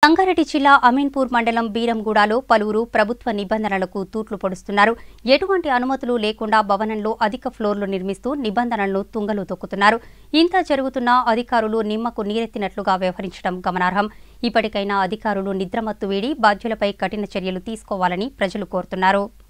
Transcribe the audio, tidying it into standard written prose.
సంగారెడ్డి జిల్లా అమీన్పూర్ మండలం బీరంగూడలో పలువురు ప్రభుత్వ నిబంధనలకు తూట్లు పొడుస్తున్నారు. ఎటువంటి అనుమతులు లేకుండా భవనంలో అధిక ఫ్లోర్లు నిర్మిస్తూ నిబంధనలను తుంగలు తొక్కుతున్నారు. ఇంత జరుగుతున్నా అధికారులు నిమ్మకు నీరెత్తినట్లుగా వ్యవహరించడం గమనార్హం. ఇప్పటికైనా అధికారులు నిద్రమత్తు వీడి బాధ్యులపై కఠిన చర్యలు తీసుకోవాలని ప్రజలు కోరుతున్నారు.